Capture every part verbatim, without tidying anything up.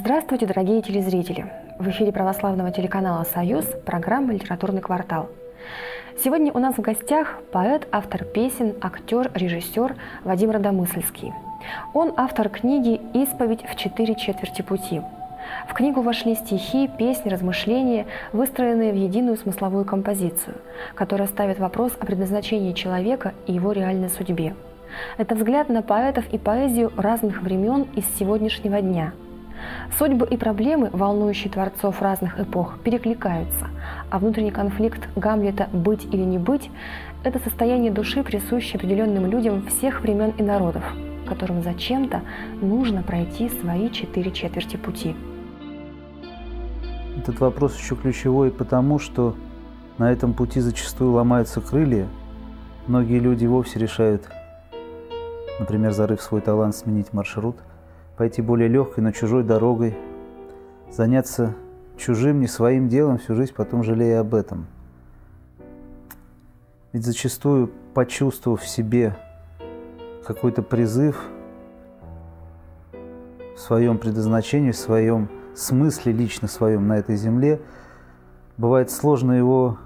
Здравствуйте, дорогие телезрители! В эфире православного телеканала «Союз» программа «Литературный квартал». Сегодня у нас в гостях поэт, автор песен, актер, режиссер Вадим Родомысльский. Он автор книги «Исповедь в четыре четверти пути». В книгу вошли стихи, песни, размышления, выстроенные в единую смысловую композицию, которая ставит вопрос о предназначении человека и его реальной судьбе. Это взгляд на поэтов и поэзию разных времен из сегодняшнего дня. Судьбы и проблемы, волнующие творцов разных эпох, перекликаются, а внутренний конфликт Гамлета «быть или не быть» – это состояние души, присущее определенным людям всех времен и народов, которым зачем-то нужно пройти свои четыре четверти пути. Этот вопрос еще ключевой, потому что на этом пути зачастую ломаются крылья. Многие люди вовсе решают, например, зарыв свой талант, сменить маршрут, пойти более легкой, но чужой дорогой, заняться чужим, не своим делом всю жизнь, потом жалея об этом. Ведь зачастую, почувствовав в себе какой-то призыв в своем предназначении, в своем смысле, лично своем на этой земле, бывает сложно его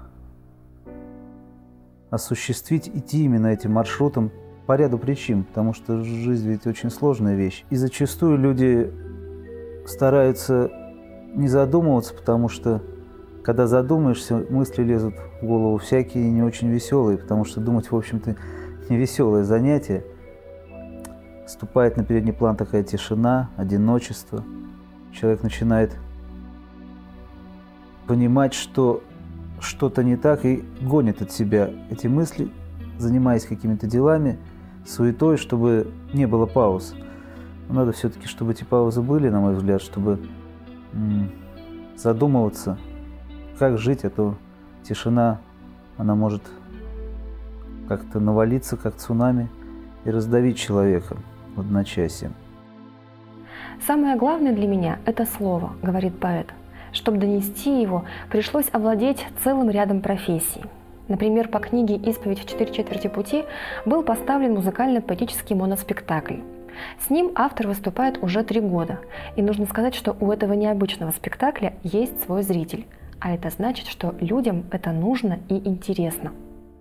осуществить, идти именно этим маршрутом, по ряду причин, потому что жизнь ведь очень сложная вещь. И зачастую люди стараются не задумываться, потому что, когда задумаешься, мысли лезут в голову всякие не очень веселые, потому что думать, в общем-то, не веселое занятие. Вступает на передний план такая тишина, одиночество. Человек начинает понимать, что что-то не так, и гонит от себя эти мысли, занимаясь какими-то делами, суетой, чтобы не было пауз. Но надо все-таки, чтобы эти паузы были, на мой взгляд, чтобы м- задумываться, как жить, а то тишина, она может как-то навалиться, как цунами, и раздавить человека в одночасье. «Самое главное для меня – это слово», – говорит поэт. «Чтобы донести его, пришлось овладеть целым рядом профессий». Например, по книге «Исповедь в четыре четверти пути» был поставлен музыкально-поэтический моноспектакль. С ним автор выступает уже три года. И нужно сказать, что у этого необычного спектакля есть свой зритель. А это значит, что людям это нужно и интересно.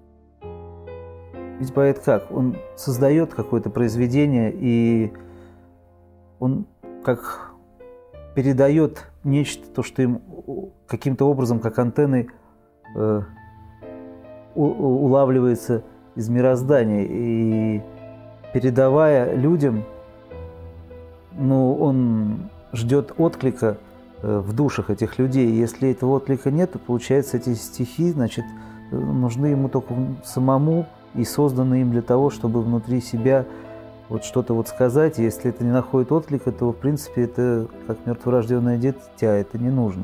Ведь поэт как? Он создает какое-то произведение, и он как передает нечто, то, что им каким-то образом, как антенной, э, улавливается из мироздания, и передавая людям, ну, он ждет отклика в душах этих людей. Если этого отклика нет, то, получается, эти стихи, значит, нужны ему только самому и созданы им для того, чтобы внутри себя вот что-то вот сказать. И если это не находит отклика, то, в принципе, это как мертворожденное дитя, это не нужно.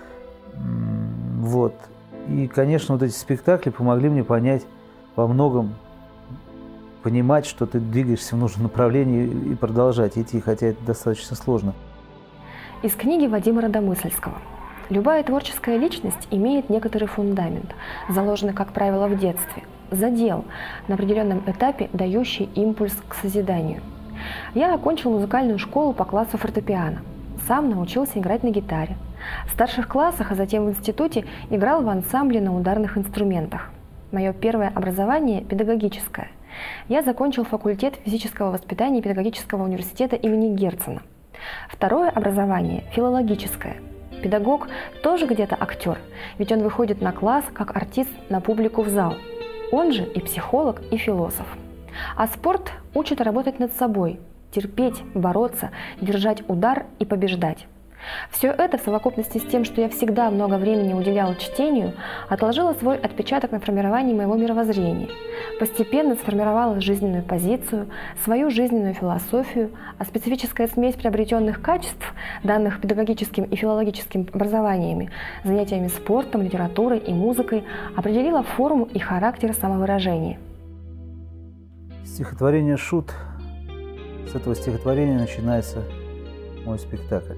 Вот. И, конечно, вот эти спектакли помогли мне понять во многом, понимать, что ты двигаешься в нужном направлении и продолжать идти, хотя это достаточно сложно. Из книги Вадима Родомысльского. Любая творческая личность имеет некоторый фундамент, заложенный, как правило, в детстве, задел, на определенном этапе дающий импульс к созиданию. Я окончил музыкальную школу по классу фортепиано. Сам научился играть на гитаре. В старших классах, а затем в институте играл в ансамбле на ударных инструментах. Мое первое образование – педагогическое. Я закончил факультет физического воспитания педагогического университета имени Герцена. Второе образование – филологическое. Педагог тоже где-то актер, ведь он выходит на класс как артист на публику в зал. Он же и психолог, и философ. А спорт учит работать над собой, терпеть, бороться, держать удар и побеждать. Все это в совокупности с тем, что я всегда много времени уделяла чтению, отложило свой отпечаток на формировании моего мировоззрения, постепенно сформировала жизненную позицию, свою жизненную философию, а специфическая смесь приобретенных качеств, данных педагогическим и филологическим образованиями, занятиями спортом, литературой и музыкой, определила форму и характер самовыражения. Стихотворение «Шут». С этого стихотворения начинается мой спектакль.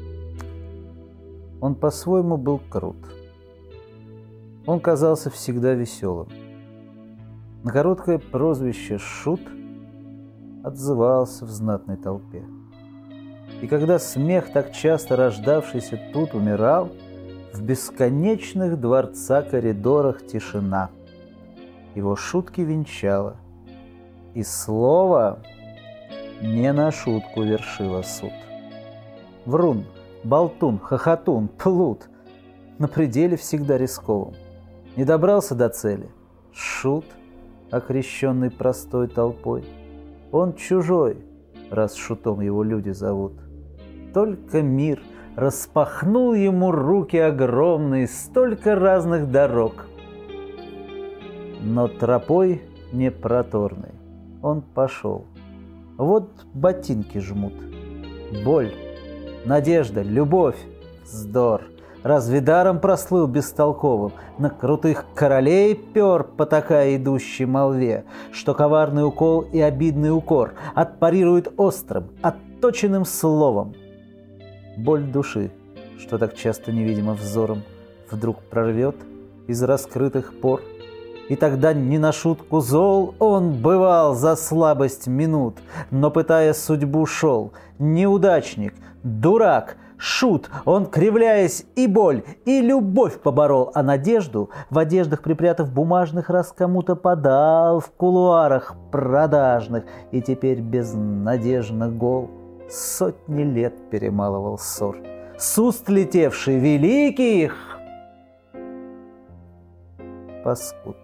Он по-своему был крут. Он казался всегда веселым. На короткое прозвище «Шут» отзывался в знатной толпе. И когда смех, так часто рождавшийся тут, умирал, в бесконечных дворца коридорах тишина. Его шутки венчала, и слово не на шутку вершило суд. Врун, болтун, хохотун, плут, на пределе всегда рисковым. Не добрался до цели. Шут, окрещенный простой толпой. Он чужой, раз шутом его люди зовут. Только мир распахнул ему руки огромные, столько разных дорог. Но тропой непроторной он пошел. Вот ботинки жмут. Боль, надежда, любовь, вздор. Разве даром прослыл бестолковым? На крутых королей пер, потакая идущей молве, что коварный укол и обидный укор отпарирует острым, отточенным словом. Боль души, что так часто невидимо взором, вдруг прорвет из раскрытых пор. И тогда не на шутку зол он бывал за слабость минут, но, пытая судьбу, шел. Неудачник, дурак, шут, он, кривляясь, и боль, и любовь поборол, а надежду, в одеждах припрятав бумажных, раз кому-то подал в кулуарах продажных, и теперь безнадежно гол. Сотни лет перемалывал ссор. С уст летевший великих паскуд.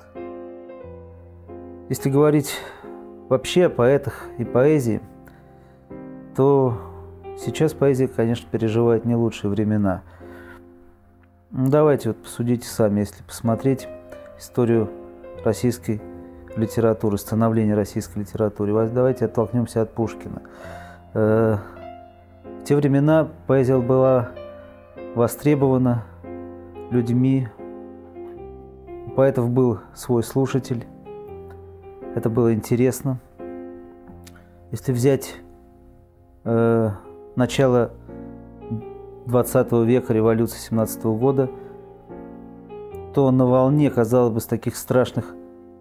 Если говорить вообще о поэтах и поэзии, то сейчас поэзия, конечно, переживает не лучшие времена. Давайте вот посудите сами, если посмотреть историю российской литературы, становления российской литературы. Давайте оттолкнемся от Пушкина. В те времена поэзия была востребована людьми, у поэтов был свой слушатель, это было интересно. Если взять э, начало двадцатого века, революции семнадцатого года, то на волне, казалось бы, с таких страшных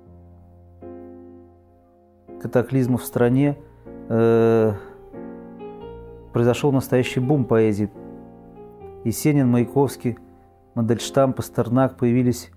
катаклизмов в стране э, произошел настоящий бум поэзии. Есенин, Маяковский, Мандельштам, Пастернак, появились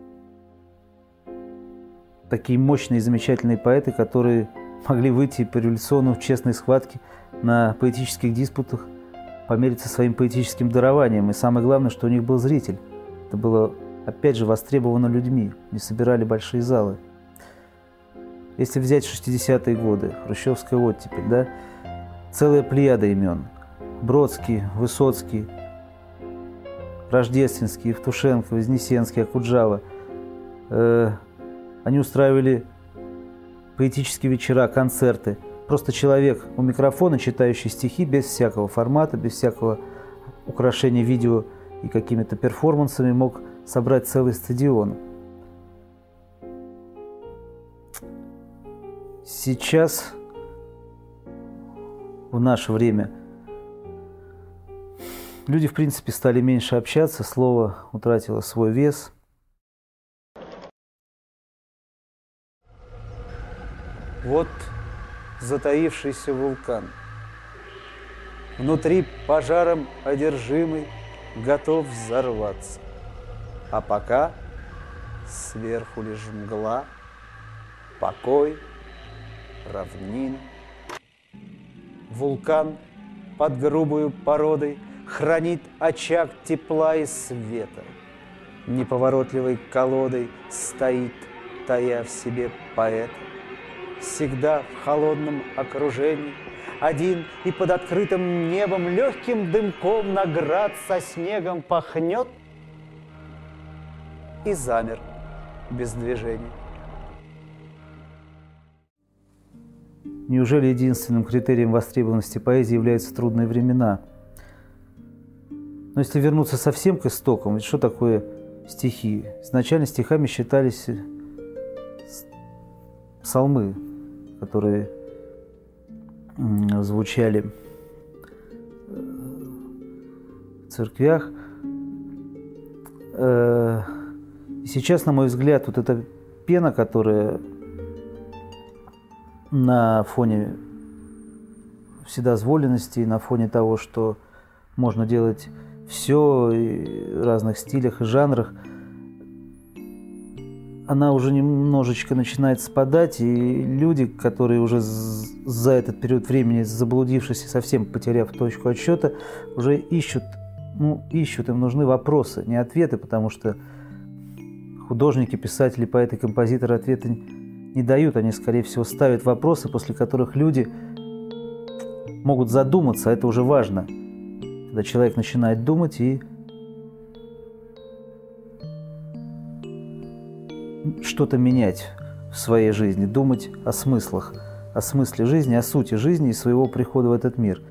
такие мощные и замечательные поэты, которые могли выйти по революционной честной схватке на поэтических диспутах, помериться своим поэтическим дарованием. И самое главное, что у них был зритель. Это было, опять же, востребовано людьми, не собирали большие залы. Если взять шестидесятые годы, хрущевская оттепель, да, целая плеяда имен. Бродский, Высоцкий, Рождественский, Евтушенко, Вознесенский, Окуджава. Э, они устраивали поэтические вечера, концерты. Просто человек у микрофона, читающий стихи, без всякого формата, без всякого украшения видео и какими-то перформансами, мог собрать целый стадион. Сейчас, в наше время, люди, в принципе, стали меньше общаться, слово утратило свой вес. Вот затаившийся вулкан. Внутри пожаром одержимый, готов взорваться. А пока сверху лишь мгла, покой, равнина. Вулкан под грубою породой хранит очаг тепла и света. Неповоротливой колодой стоит, тая в себе поэт. Всегда в холодном окружении, один и под открытым небом, легким дымком наград со снегом пахнет и замер без движения. Неужели единственным критерием востребованности поэзии являются трудные времена? Но если вернуться совсем к истокам, ведь что такое стихи? Изначально стихами считались псалмы, которые звучали в церквях. И сейчас, на мой взгляд, вот эта пена, которая на фоне вседозволенности, на фоне того, что можно делать все в разных стилях и жанрах, она уже немножечко начинает спадать, и люди, которые уже за этот период времени, заблудившись и совсем потеряв точку отсчета, уже ищут, ну, ищут, им нужны вопросы, не ответы, потому что художники, писатели, поэты, композиторы ответы не дают, они, скорее всего, ставят вопросы, после которых люди могут задуматься, а это уже важно. Когда человек начинает думать и что-то менять в своей жизни, думать о смыслах, о смысле жизни, о сути жизни и своего прихода в этот мир.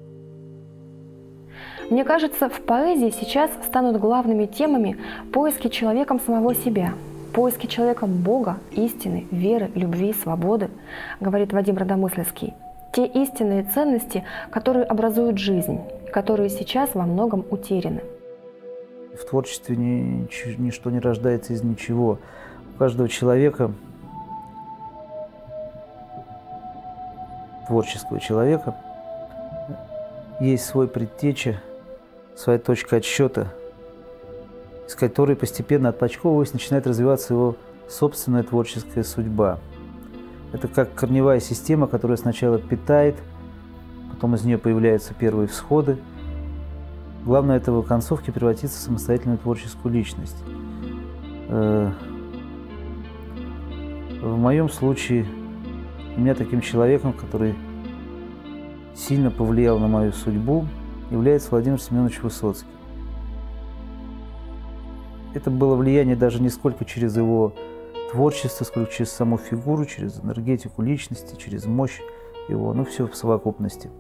Мне кажется, в поэзии сейчас станут главными темами поиски человеком самого себя, поиски человеком Бога, истины, веры, любви, свободы, говорит Вадим Родомысльский. Те истинные ценности, которые образуют жизнь, которые сейчас во многом утеряны. В творчестве ничто не рождается из ничего. У каждого человека, творческого человека, есть свой предтеча, своя точка отсчета, из которой постепенно, отпочковываясь, начинает развиваться его собственная творческая судьба. Это как корневая система, которая сначала питает, потом из нее появляются первые всходы. Главное – это в концовке превратиться в самостоятельную творческую личность. В моем случае у меня таким человеком, который сильно повлиял на мою судьбу, является Владимир Семенович Высоцкий. Это было влияние даже не сколько через его творчество, сколько через саму фигуру, через энергетику личности, через мощь его, ну все в совокупности.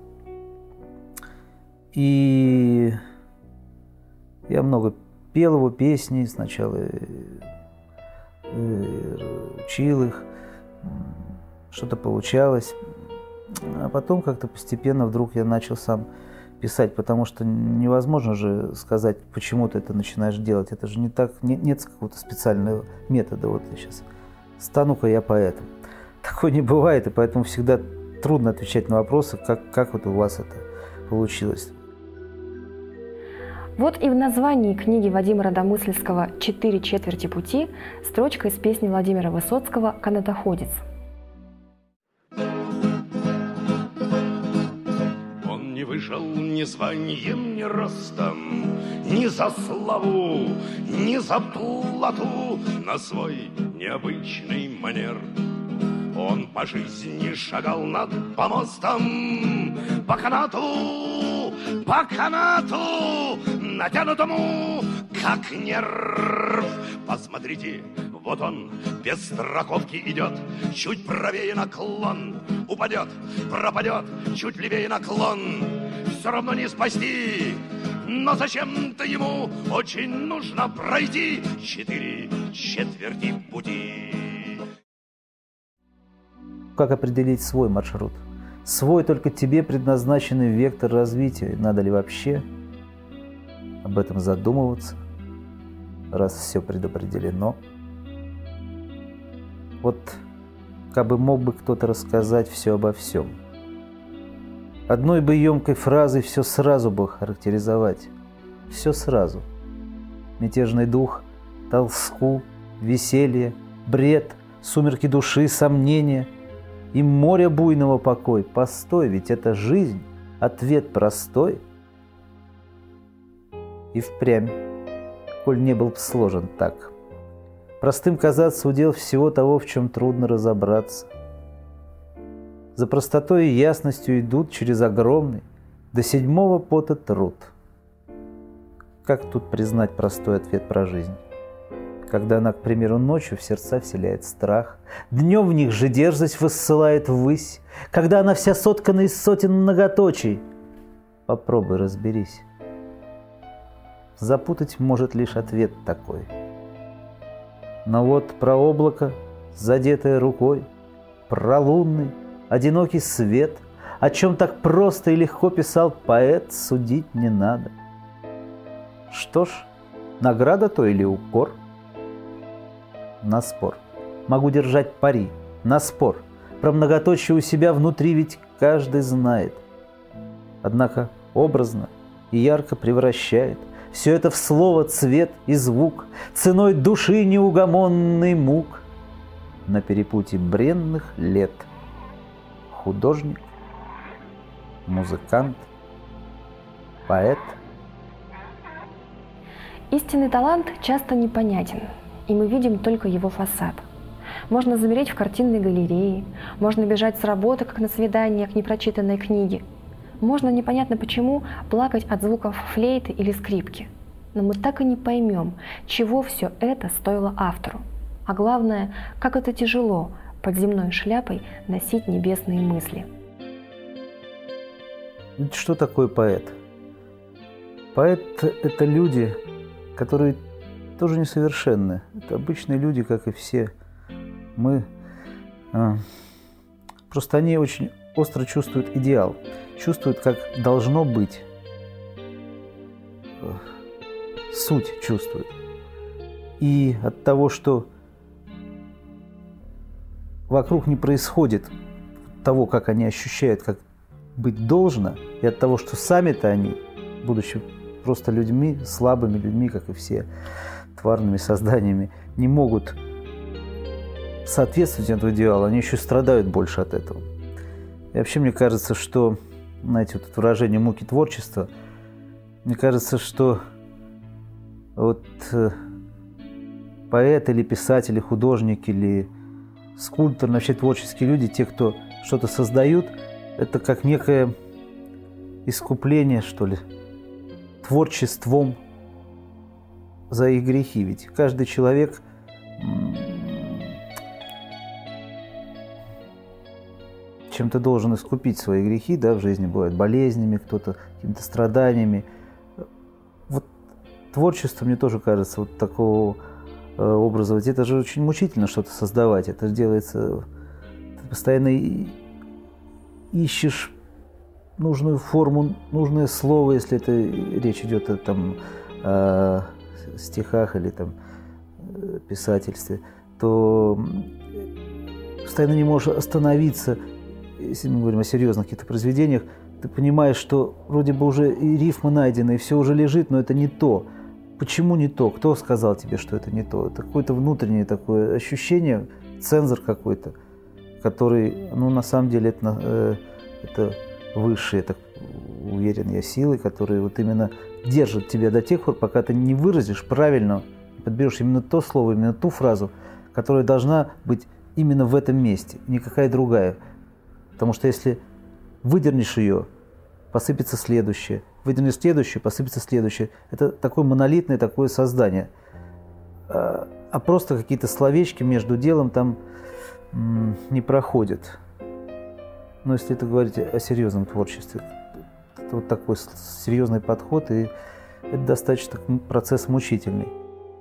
И я много пел его песни, сначала учил их, что-то получалось, а потом как-то постепенно вдруг я начал сам писать, потому что невозможно же сказать, почему ты это начинаешь делать. Это же не так, нет, нет какого-то специального метода. Вот я сейчас стану-ка я поэтом. Такое не бывает, и поэтому всегда трудно отвечать на вопросы, как, как вот у вас это получилось. Вот и в названии книги Вадима Родомысльского «Четыре четверти пути» строчка из песни Владимира Высоцкого «Канатоходец». Он не вышел ни званием, ни ростом, ни за славу, ни за плату на свой необычный манер. Он по жизни шагал над помостом, по канату, по канату, натянутому, как нерв. Посмотрите, вот он без страховки идет, чуть правее наклон, упадет, пропадет, чуть левее наклон. Все равно не спасти, но зачем-то ему очень нужно пройти четыре четверти пути. Как определить свой маршрут? Свой, только тебе предназначенный вектор развития. Надо ли вообще об этом задумываться, раз все предопределено? Вот как бы мог бы кто-то рассказать все обо всем. Одной бы емкой фразой все сразу бы характеризовать. Все сразу. Мятежный дух, тоску, веселье, бред, сумерки души, сомнения и море буйного покой. Постой, ведь это жизнь, ответ простой. И впрямь, коль не был сложен так. Простым казаться удел всего того, в чем трудно разобраться. За простотой и ясностью идут через огромный до седьмого пота труд. Как тут признать простой ответ про жизнь? Когда она, к примеру, ночью в сердца вселяет страх, днем в них же дерзость высылает ввысь, когда она вся соткана из сотен многоточий. Попробуй разберись. Запутать может лишь ответ такой. Но вот про облако, задетое рукой, про лунный, одинокий свет, о чем так просто и легко писал поэт, судить не надо. Что ж, награда то или укор? На спор. Могу держать пари, на спор. Про многоточие у себя внутри ведь каждый знает. однако образно и ярко превращает все это в слово, цвет и звук, ценой души неугомонный мук. На перепутье бренных лет художник, музыкант, поэт. Истинный талант часто непонятен, и мы видим только его фасад. Можно замереть в картинной галерее, можно бежать с работы, как на свидание, к непрочитанной книге. Можно непонятно почему плакать от звуков флейты или скрипки. Но мы так и не поймем, чего все это стоило автору. А главное, как это тяжело под земной шляпой носить небесные мысли. Что такое поэт? Поэт – это люди, которые тоже несовершенны. Это обычные люди, как и все. Мы а, просто они очень остро чувствуют идеал, чувствуют, как должно быть. Суть чувствуют. И от того, что вокруг не происходит того, как они ощущают, как быть должно, и от того, что сами-то они, будучи просто людьми, слабыми людьми, как и все, тварными созданиями, не могут соответствовать этому идеалу, они еще страдают больше от этого. И вообще мне кажется, что, знаете, вот это выражение «муки творчества», мне кажется, что вот э, поэт или писатель, или художник, или скульптор, вообще творческие люди, те, кто что-то создают, это как некое искупление, что ли, творчеством за их грехи. Ведь каждый человек чем-то должен искупить свои грехи, да, в жизни бывают болезнями, кто-то какими-то страданиями. Вот творчество, мне тоже кажется, вот такого э, образа, ведь это же очень мучительно что-то создавать, это же делается, ты постоянно и, ищешь нужную форму, нужное слово, если это речь идет о там, о стихах или там, писательстве, то постоянно не можешь остановиться. Если мы говорим о серьезных каких-то произведениях, ты понимаешь, что вроде бы уже и рифмы найдены, и все уже лежит, но это не то. Почему не то? Кто сказал тебе, что это не то? Это какое-то внутреннее такое ощущение, цензор какой-то, который, ну, на самом деле, это, э, это высшие, так уверен я, силы, которые вот именно держат тебя до тех пор, пока ты не выразишь правильно, подберешь именно то слово, именно ту фразу, которая должна быть именно в этом месте, никакая другая. Потому что если выдернешь ее, посыпется следующее, выдернешь следующее, посыпется следующее. Это такое монолитное такое создание. А просто какие-то словечки между делом там не проходят. Но если это говорить о серьезном творчестве, это вот такой серьезный подход, и это достаточно процесс мучительный.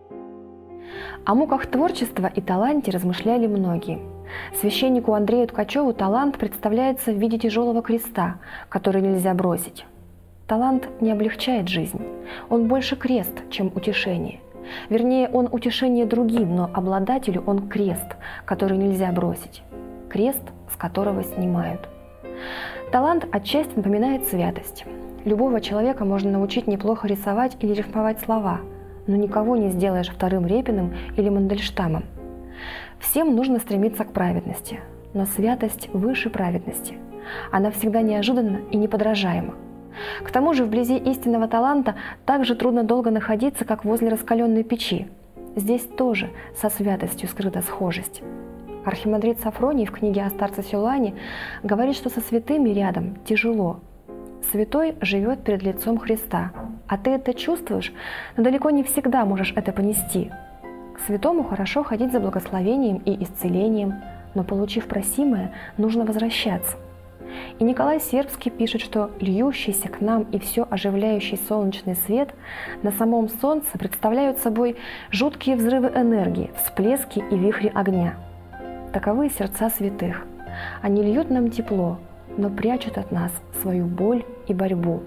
О муках творчества и таланте размышляли многие. Священнику Андрею Ткачеву талант представляется в виде тяжелого креста, который нельзя бросить. Талант не облегчает жизнь, он больше крест, чем утешение. Вернее, он утешение другим, но обладателю он крест, который нельзя бросить. Крест, с которого снимают. Талант отчасти напоминает святость. Любого человека можно научить неплохо рисовать или рифмовать слова, но никого не сделаешь вторым Репиным или Мандельштамом. Всем нужно стремиться к праведности, но святость выше праведности. Она всегда неожиданна и неподражаема. К тому же вблизи истинного таланта так же трудно долго находиться, как возле раскаленной печи. Здесь тоже со святостью скрыта схожесть. Архимандрит Сафроний в книге о старце Силуане говорит, что со святыми рядом тяжело. Святой живет перед лицом Христа, а ты это чувствуешь, но далеко не всегда можешь это понести. К святому хорошо ходить за благословением и исцелением, но, получив просимое, нужно возвращаться. И Николай Сербский пишет, что льющийся к нам и все оживляющий солнечный свет на самом солнце представляют собой жуткие взрывы энергии, всплески и вихри огня. Таковы сердца святых. Они льют нам тепло, но прячут от нас свою боль и борьбу.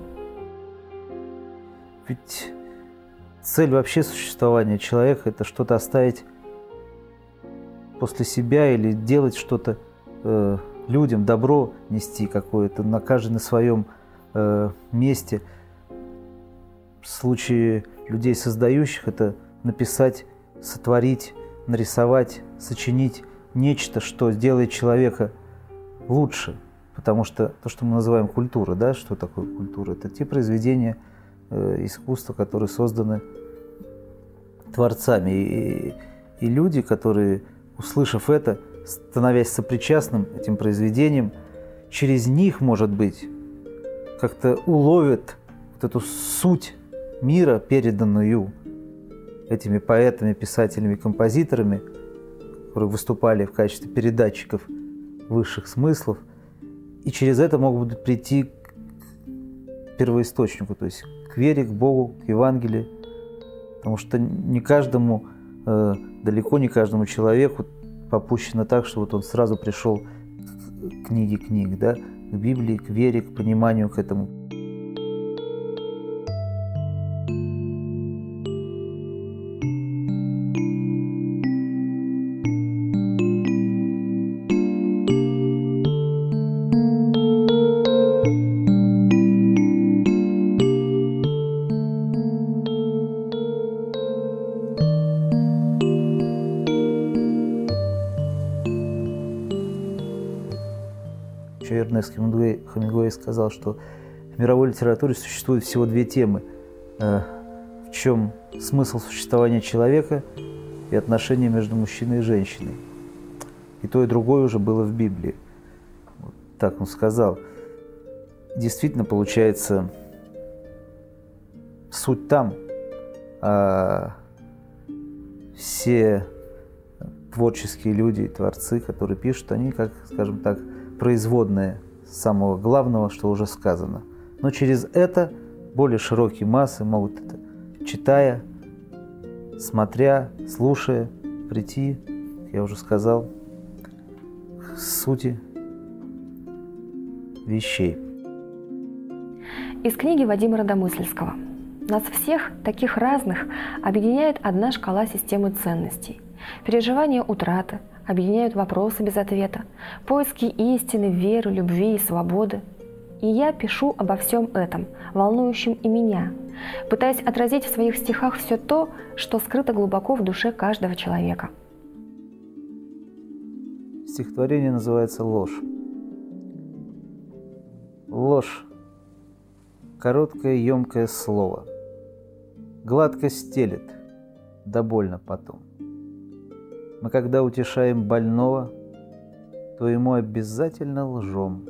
Ведь цель вообще существования человека – это что-то оставить после себя или делать что-то э, людям, добро нести какое-то, на каждый на своем э, месте. В случае людей создающих это написать, сотворить, нарисовать, сочинить нечто, что сделает человека лучше. Потому что то, что мы называем культура, да, что такое культура? Это те произведения э, искусства, которые созданы творцами. И, и люди, которые, услышав это, становясь сопричастным этим произведениям, через них, может быть, как-то уловят вот эту суть мира, переданную этими поэтами, писателями, композиторами, которые выступали в качестве передатчиков высших смыслов, и через это могут прийти к первоисточнику, то есть к вере, к Богу, к Евангелию, потому что не каждому, далеко не каждому человеку попущено так, что вот он сразу пришел к книге книг, да, к Библии, к вере, к пониманию, к этому. Эрнест Хемингуэй, Хемингуэй сказал, что в мировой литературе существует всего две темы. В чем смысл существования человека и отношения между мужчиной и женщиной. И то, и другое уже было в Библии. Вот так он сказал. Действительно, получается, суть там, а все творческие люди, творцы, которые пишут, они, как, скажем так, производные самого главного, что уже сказано. Но через это более широкие массы могут это, читая, смотря, слушая, прийти, как я уже сказал, к сути вещей. Из книги Вадима Родомысльского. Нас всех, таких разных, объединяет одна шкала системы ценностей. Переживание утраты, объединяют вопросы без ответа, поиски истины, веры, любви и свободы. И я пишу обо всем этом, волнующем и меня, пытаясь отразить в своих стихах все то, что скрыто глубоко в душе каждого человека. Стихотворение называется «Ложь». Ложь – короткое, емкое слово, гладко стелет, да больно потом. Мы когда утешаем больного, то ему обязательно лжем.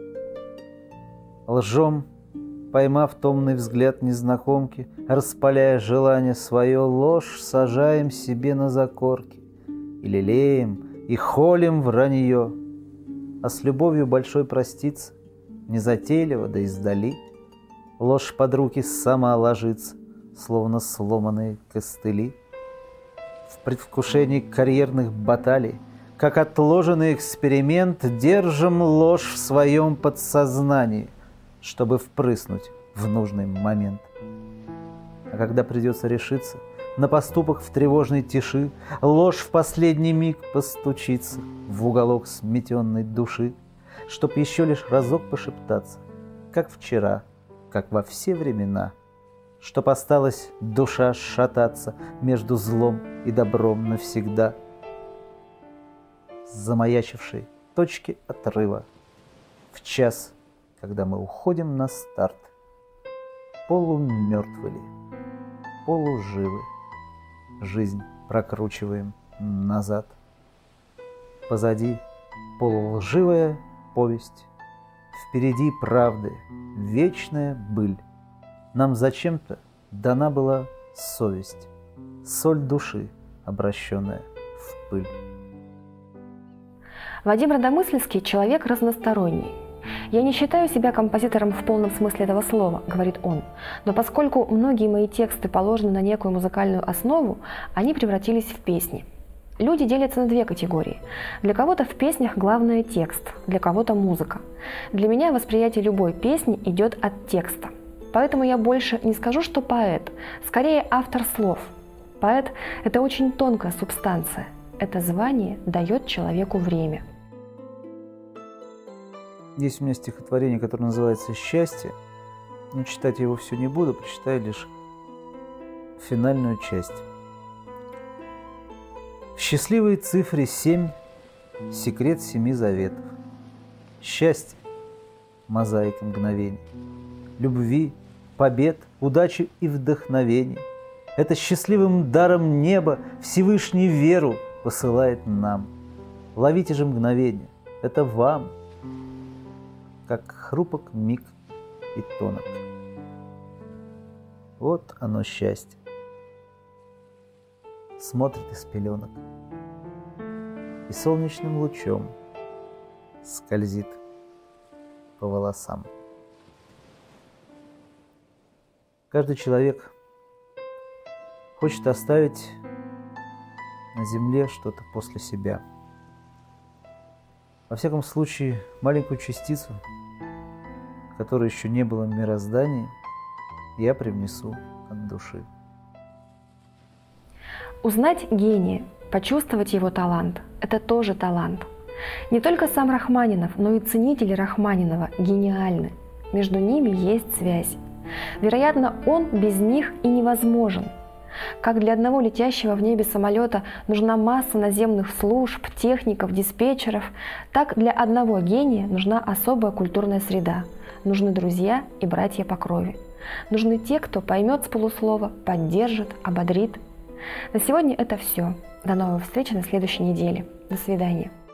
Лжем, поймав томный взгляд незнакомки, распаляя желание свое, ложь сажаем себе на закорки и лелеем, и холим вранье. А с любовью большой проститься, незатейливо да издали, ложь под руки сама ложится, словно сломанные костыли. В предвкушении карьерных баталий, как отложенный эксперимент, держим ложь в своем подсознании, чтобы впрыснуть в нужный момент. А когда придется решиться на поступок в тревожной тиши, ложь в последний миг постучится в уголок сметенной души, чтоб еще лишь разок пошептаться, как вчера, как во все времена, чтоб осталась душа шататься между злом и добром навсегда. Замаячившей точки отрыва в час, когда мы уходим на старт, полумертвы ли, полуживы, жизнь прокручиваем назад. Позади полулживая повесть, впереди правды вечная быль. Нам зачем-то дана была совесть, соль души, обращенная в пыль. Вадим Родомысльский – человек разносторонний. «Я не считаю себя композитором в полном смысле этого слова», – говорит он, «но поскольку многие мои тексты положены на некую музыкальную основу, они превратились в песни. Люди делятся на две категории. Для кого-то в песнях главное текст, для кого-то музыка. Для меня восприятие любой песни идет от текста. Поэтому я больше не скажу, что поэт, скорее автор слов. Поэт – это очень тонкая субстанция. Это звание дает человеку время». Есть у меня стихотворение, которое называется «Счастье». но читать я его все не буду, прочитаю лишь финальную часть. В счастливой цифре семь секрет семи заветов. Счастье – мозаика мгновений, любви, побед, удачи и вдохновений. Это счастливым даром неба Всевышний веру посылает нам. Ловите же мгновение, это вам, как хрупок миг и тонок. Вот оно счастье. Смотрит из пеленок и солнечным лучом скользит по волосам. Каждый человек хочет оставить на земле что-то после себя. Во всяком случае, маленькую частицу, которой еще не было в мироздании, я привнесу от души. Узнать гения, почувствовать его талант – это тоже талант. Не только сам Рахманинов, но и ценители Рахманинова гениальны. Между ними есть связь. Вероятно, он без них и невозможен. Как для одного летящего в небе самолета нужна масса наземных служб, техников, диспетчеров, так для одного гения нужна особая культурная среда. Нужны друзья и братья по крови. Нужны те, кто поймет с полуслова, поддержит, ободрит. На сегодня это все. До новых встреч на следующей неделе. До свидания.